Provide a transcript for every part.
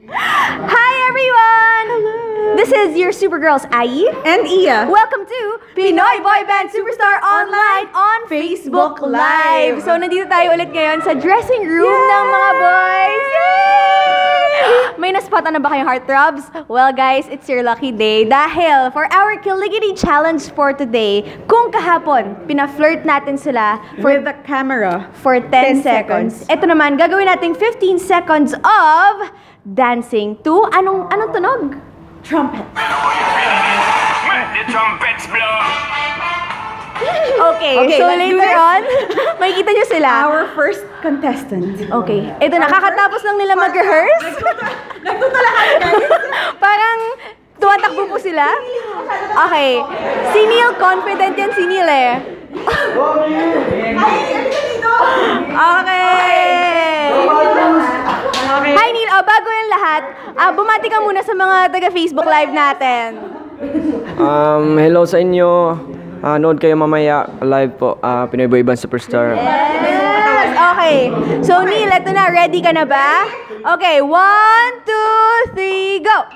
Hi everyone! Hello. This is your Supergirls, Ai and Iya. Welcome to Pinoy Boyband Superstar Online on Facebook Live. So nandito tayo ulit ngayon sa dressing room ng mga boys. Yay! May naspot na ba kayong heartthrobs? Well guys, it's your lucky day dahil for our Kiligity Challenge for today, kung kahapon pina-flirt natin sila with the camera for 10 seconds. Ito naman, gagawin natin 15 seconds of dancing to anong tunog? Trumpet. The trumpets blow. Okay, so later on, makikita nyo sila. Our first contestant. Okay, ito na, kakatapos lang nila mag-rehearse. Nagtutulakan guys. Parang tumatakbo po sila. Okay, si Neil, confident yan si Neil eh. Okay. Hi Neil, bago yung lahat, bumati ka muna sa mga taga-Facebook Live natin. Hello sa inyo. Nood kayo mamaya live po, Pinoy Boyband Superstar. Yes! Okay. So Neil, eto na. Ready ka na ba? Okay, 1, 2, 3, go!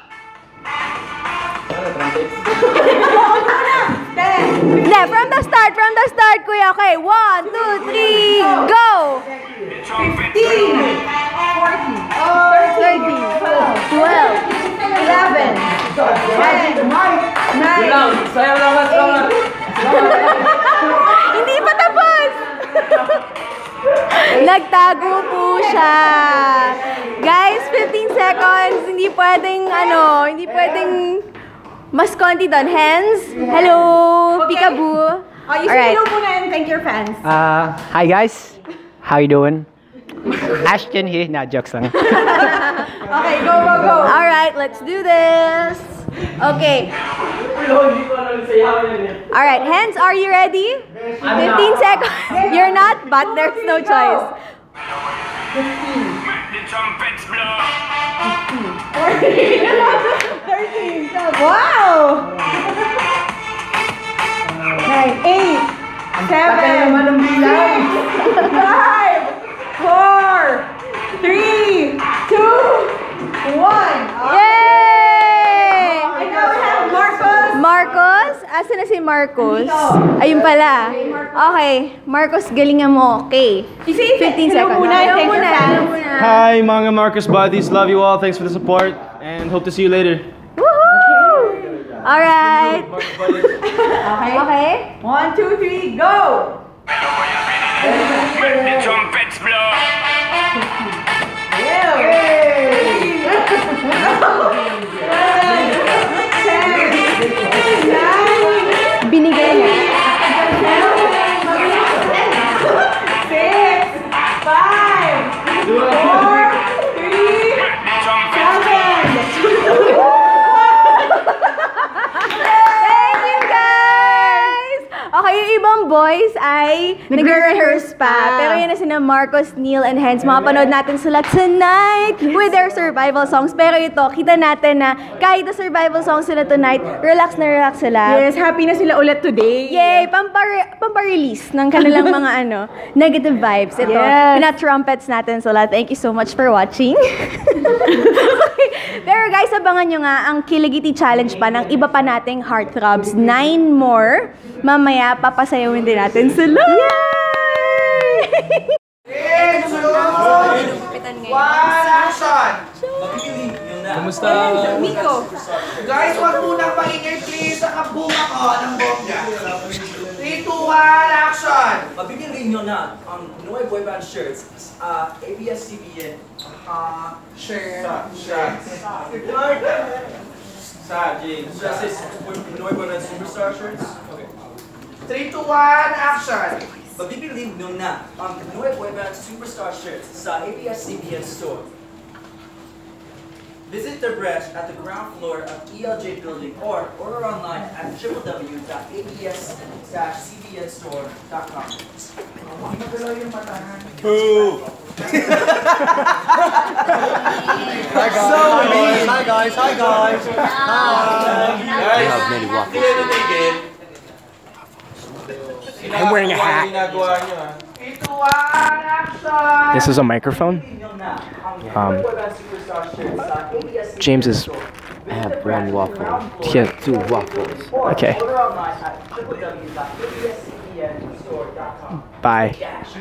Hindi, from the start, kuya. Okay, 1, 2, 3, go! 15, 14, 13, 12, 11, 10, 9, Hindi pa tapos! Nagtago po siya. Guys, 15 seconds. Hindi pwedeng mas konti doon. Hands. Hello. Okay. Peekaboo. You say hello muna and thank your fans. Hi guys. How you doing? Ashton here. Nah, jokes lang. Okay, go. Alright, let's do this. Okay. Alright, hands, are you ready? 15 seconds. You're not, but there's no choice. 15. The trumpets blow. 13. Wow! 9, 8, 7, 6, 5, 4, 3, 2, 1. Yay! And now we have Marcos. Marcos? Asa na si Marcos? Ayun pala. Okay, Marcos, galingan mo. Okay. 15 seconds. Hello muna. Hi, mga Marcus buddies. Love you all. Thanks for the support and hope to see you later. Woohoo! Alright. Okay. 1, 2, 3, go! The trumpets blow. Binigay niya. 6, 5, 4, 3, The trumpets blow. Thank you, guys! Okay, yung ibang boys ay nag-rehearse pa. Pero yun na sina Marcos, Neil, and Hens. Mapapanood natin sila tonight with their survival songs. Pero ito, kita natin na kahit na survival songs sila tonight, relax na relax sila. Yes, happy na sila ulit today. Yay! Pampa-release ng kanilang mga negative vibes. Ito, Yes. pina-trumpets natin sila. Thank you so much for watching. Okay. Pero guys, abangan nyo nga ang Kiligity Challenge pa ng iba pa nating heartthrobs. 9 more. Mamaya, papasayawin din natin sila. Yay! Action! Kamusta? Miko. Guys, wag munang maingay please. Nakabunga ko ng bongga. 3, 2, 1, action! Mabibili nyo na ang Pinoy Boyband shirts, ABS-CBN. James. Dresses, Pinoy Boyband Superstar shirts. Okay. 3, 2, 1, action! Mabibili nyo na ang Pinoy Boyband Superstar shirts sa ABS-CBN store. Visit their branch at the ground floor of ELJ building or order online at www.abs-cbnstore.com. Boo! Hi guys. Hi guys. We have many waffles. I'm wearing a hat. This is a microphone. Superstar shirts sa ABS-CBN James is. Store. I have one waffle. He has 2 waffles. Okay. Order online at www.abscbnstore.com. Bye.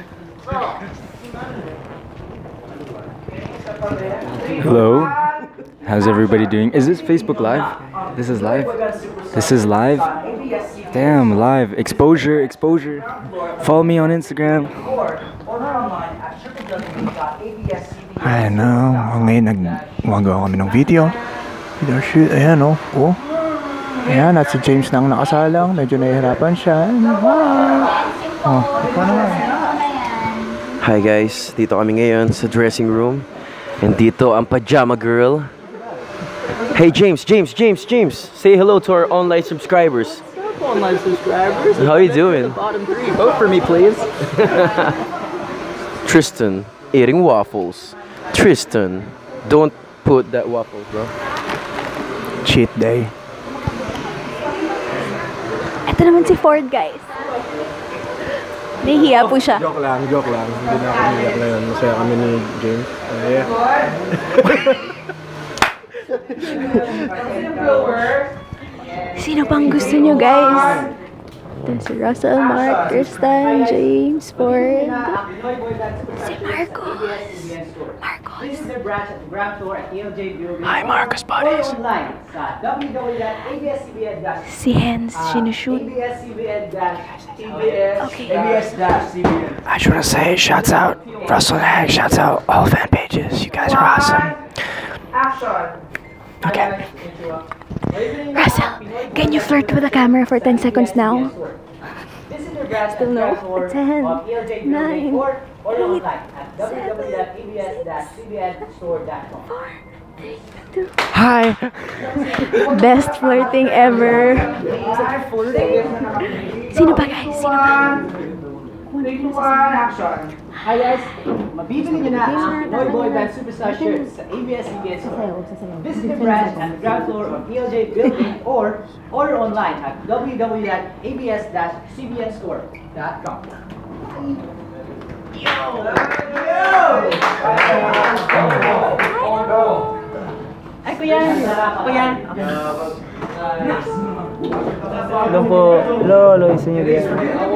Hello. How's everybody doing? Is this Facebook Live? This is live? This is live? Damn, live. Exposure, exposure. Follow me on Instagram. I know. Ngayon gumagawa kami ng video shoot. Ayan o. Oh. Ayan, at si James nang nakasalang. Medyo nahihirapan siya. Oh, ito naman. Hi guys, dito kami ngayon sa dressing room. And dito ang pajama girl. Hey James. Say hello to our online subscribers. Online subscribers. How you doing? Bottom 3. Vote for me, please. Tristan, eating waffles. Tristan, don't put that waffle, bro. Cheat day. Ito naman si Ford, guys. Nahihiya po siya. Joke lang. Hindi na ako niyak ngayon. Masaya kami ni James. Sino pang gusto nyo, guys? Ito si Russell, Mark, Tristan, James, Ford. Si Marcos. This is their branch at the ground floor at ELJ Building. Hi, Marcus buddies. Online sa www.abscbn.com. Si Hens, sinushoot. ABS-CBN. I just want to say, shouts out Russell and Hank, shouts out all fan pages. You guys are awesome. Action. Okay. Russell, can you flirt with the camera for 10 seconds now? This is their branch at Still the no. ground floor 10, of ELJ 9, Building or 8, online at www.abs-cbnstore.com. Hi. Best flirting ever. Sino pa, guys? Sino pa? 3, 2, 1, action. Hi guys, mabibili nyo na ang Pinoy Boyband Superstar shirts sa ABS-CBN Store. Visit the branch at the ground floor of ELJ Building or order online at www.abs-cbnstore.com. Ay, kuya. Kuya. Hello po. Hello, isa niyo din.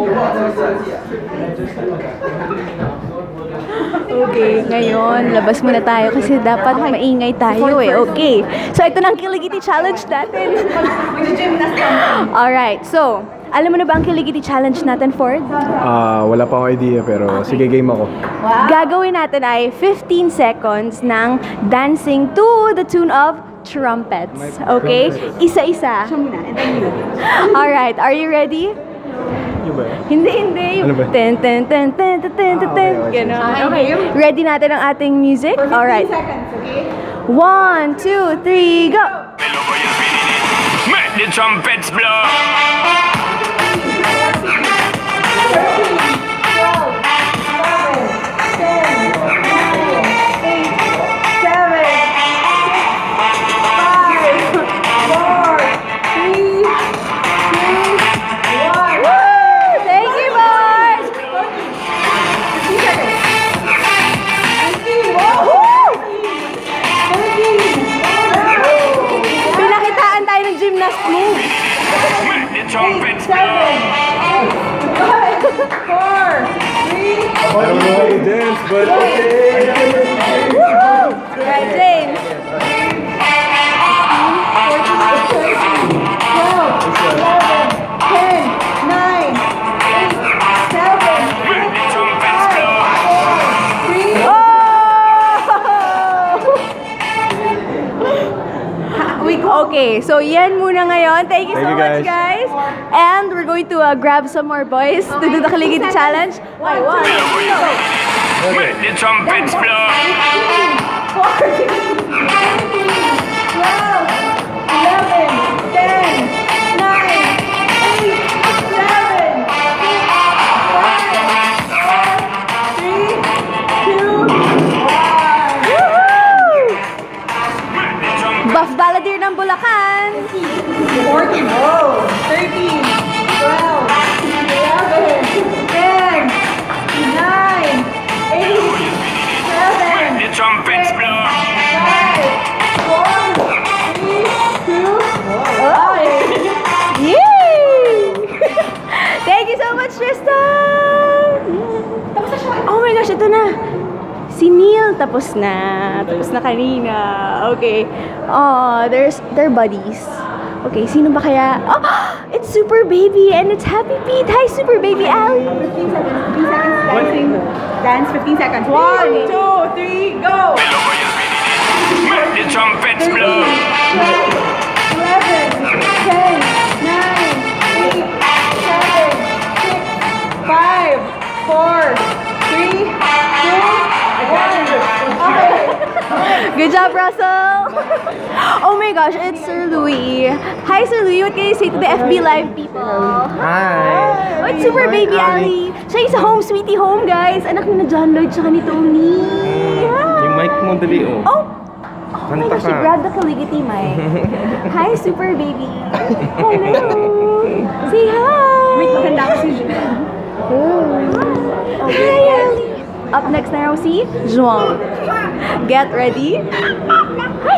Okay, ngayon, labas muna tayo kasi dapat maingay tayo eh. Okay. So, ito na ang Kiligiti Challenge natin. Alright, so, alam mo na ba ang Kiligiti Challenge natin, Ford? Wala pa akong idea pero sige, game ako. Gagawin natin ay 15 seconds ng dancing to the tune of trumpets. Okay? Isa-isa. Alright, are you ready? Hindi. Ano ba? Ten. Ganon. Okay, ready natin ang ating music? Alright. 1, 2, 3, go! Make the trumpets blow. Pinakitaan tayo ng gymnast move. Make the trumpets blow. 4, 3. I don't know how to dance, but okay. Right, James. 12, 10, 9, 8, 7, 6, 5, 4, 3. Okay, so yan muna ngayon. Thank you so much, guys. And we're going to grab some more boys to do the Kiligiti Challenge. Okay, 1, 2, 3, go. Make the trumpets blow. 14, 15, 12, 11, 10, 9, 8, 7, 6, 5, 4, 3, 2, 1. Buff Balladeer ng Bulacan. 14, 13, 12, 11, 10, 9, 8, 7, Make the trumpets blow. 5, Si Neil, tapos na. Tapos na kanina. Okay. Oh, they're buddies. Okay, sino ba kaya? Oh, it's Super Baby and it's Happy Pete. Hi, Super Baby Ali. 15 seconds. 15 seconds dancing. Dance 15 seconds. 1, 2, 3, go! Make the trumpets blow. 11, 10, 9, 8, 7, 6, 5, 4, 3, 2, 1. Okay. Good job, Russell! Oh my gosh, it's Sir Louie. Hi, Sir Louie. What can you say to the FB Live people? Hi! Oh, it's Super Baby Ali. Siya yung sa Home Sweetie Home, guys. Anak ni na John Lloyd tsaka ni Tony. Hi! Yung mic mo dali, oh. Oh my gosh, she grabbed the Caligity mic. Hi, Super Baby. Hello. Say hi. Wait, maganda ako si Hi, Ali. Up next na raw si Zhuang. Get ready. Hi.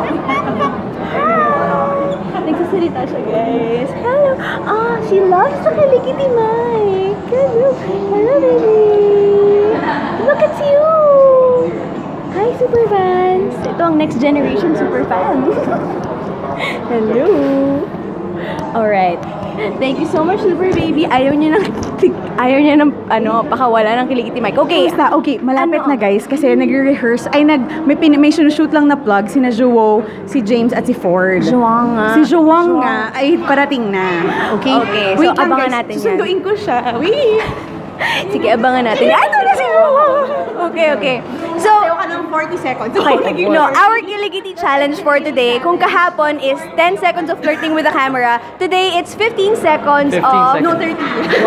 Nagsasalita siya, guys. Hello. Ah, she loves the Caligity mic. Hello. Hello, baby. Look at you. Hi, super fans. Ito ang next generation super fans. Hello. Alright. Thank you so much, Super Baby. Ayaw niya ng pakawala ng Caligity mic. Okay. Okay, malapit na guys kasi nagre-rehearse. May sinushoot lang na plug sina Jowo, si James at si Ford. Zhuang nga. Si Zhuang nga ay parating na. Okay? Okay, so Wait lang, abangan guys. natin yan. Susunduin ko siya. Wait! Sige, abangan natin. Ay, ito na si Zhuang! Okay. So, Sayo ka ng 40 seconds. okay. No, our Caligity challenge for today, kung kahapon is 10 seconds of flirting with the camera, today it's 15 seconds of... No, 30.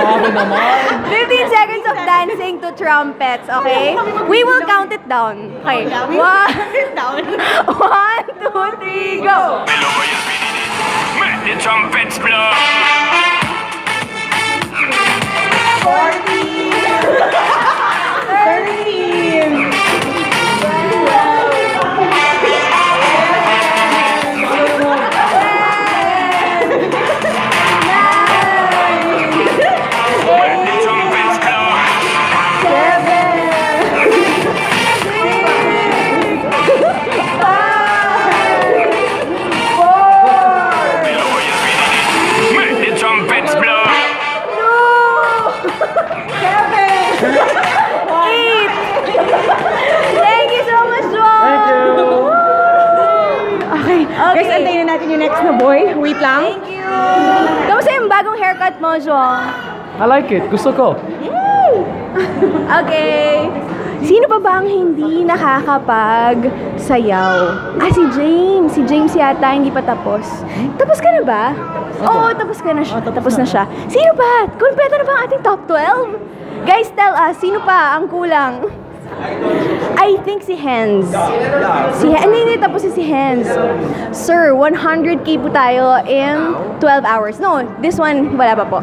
15 seconds of dancing to trumpets, okay? We will count it down. Okay. 1, 2, 3, go! Make the trumpets blow. 13. Make the trumpets blow. 7, 5, 4, Make the trumpets blow. 8! Thank you so much, Zhuang! Thank you! Okay. Guys, antayin na natin yung next na boy. Wait lang. Thank you! Kamusta yung bagong haircut mo, Zhuang? I like it. Gusto ko. Okay. Sino pa ba ang hindi nakakapag-sayaw? Ah, si James. Si James yata, hindi pa tapos. Tapos ka na ba? Oo, tapos ka na siya. Tapos na siya. Sino pa? Kompleto na ba ang ating top 12? Guys, tell us, sino pa ang kulang? I think si Hans. Hindi, tapos si Hans. Sir, 100k po tayo in 12 hours. No, this one, wala pa po.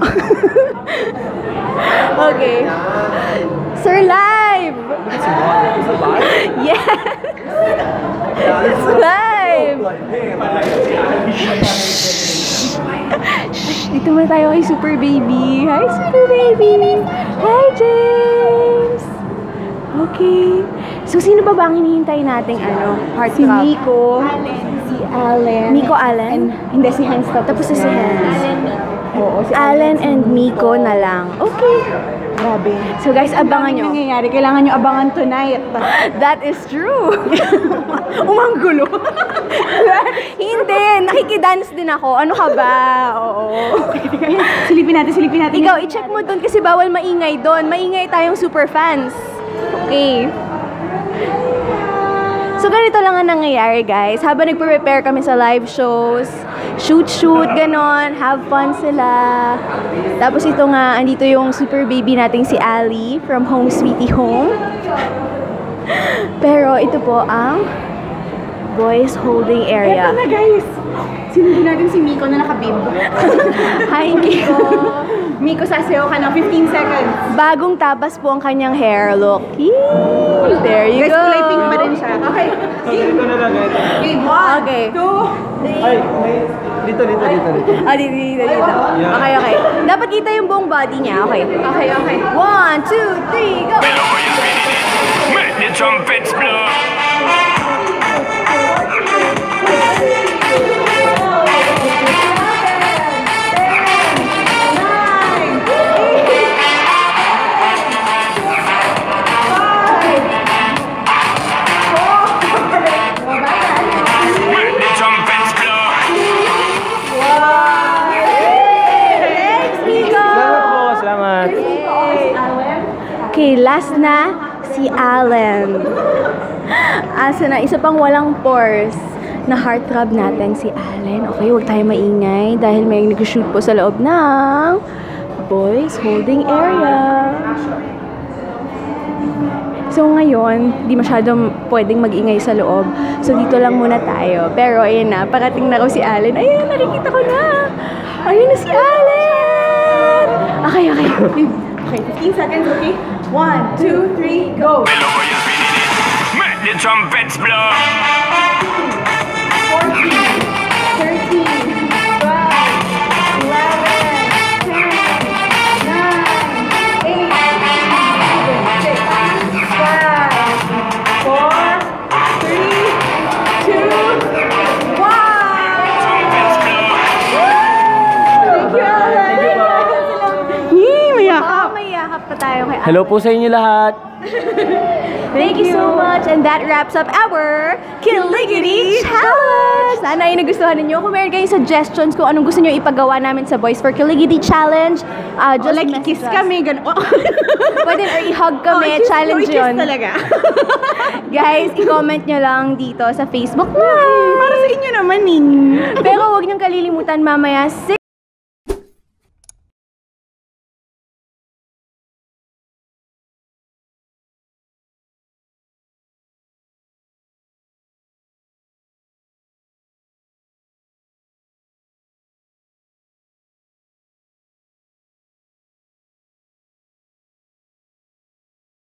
Okay. Sir, live! Yes! It's live! Shh, dito muna tayo kay Super Baby. Hi, Super Baby! Hi, James! Okay. So, sino ba ang hinihintay nating heartthrob? Si Nico. Si Allen. Nico Allen? Hindi, si Hans Tapos si Hans. Oo, si Allen and Miko na lang. Okay. Grabe. So guys, abangan nyo. Nangyayari. Kailangan nyo abangan tonight. That is true. Umanggulo. Hindi. Nakikidance din ako. Ano ka ba? Oo. Silipin natin. Ikaw, i-check mo doon kasi bawal maingay doon. Maingay tayong super fans. Okay. So, ganito lang ang nangyayari, guys. Habang nagpe-prepare kami sa live shows, shoot, ganon, have fun sila. Tapos ito nga, andito yung super baby nating si Ali from Home Sweetie Home. Pero ito po ang boys holding area. Ito na, guys. Sinundo natin si Miko na nakabib. Hi, Miko. Miko, sasayaw ka ng 15 seconds. Bagong tabas po ang kanyang hair look. Yee! There you Guys, go. kulay pink pa rin siya. Okay. Dito na lang. Okay, 1, Okay. 2, Ay, dito. Ah, dito. Okay. Dapat kita yung buong body niya. Okay. 1, 2, 3, go! Make the trumpets blow. Let the trumpets blow. Salamat po, salamat. Okay, last na si Allen. Asa na, isa pang walang pores na heartthrob natin si Allen. Okay, huwag tayo maingay dahil may nag-shoot po sa loob ng boys holding area. So ngayon, di masyadong pwedeng mag-ingay sa loob. So dito lang muna tayo. Pero ayun na, parating na raw si Allen. Ayun, nakikita ko na. Ayun na si Allen! Okay. Okay, 15 seconds, okay? 1, 2, 3, go! Hello, boys, we did it. Let the trumpets blow. 14, 13, 12, 11, 10, 9, 8, 7, 6, 5, 4, 3, 2, 1! Trumpets blow. Thank you, Allen! Mayakap. May yakap pa tayo kay Allen. Hello po sa inyo lahat. Thank you so much. And that wraps up our Kiligity Challenge! Sana ay nagustuhan ninyo. Kung meron kayong suggestions kung anong gusto nyo ipagawa namin sa Boys for Kiligity Challenge, just Like, message kiss us. kami, gano'n. Pwede or i-hug kami. Challenge kiss yun. talaga. Guys, i-comment nyo lang dito sa Facebook Live. Para sa inyo naman, Pero huwag niyong kalilimutan mamaya,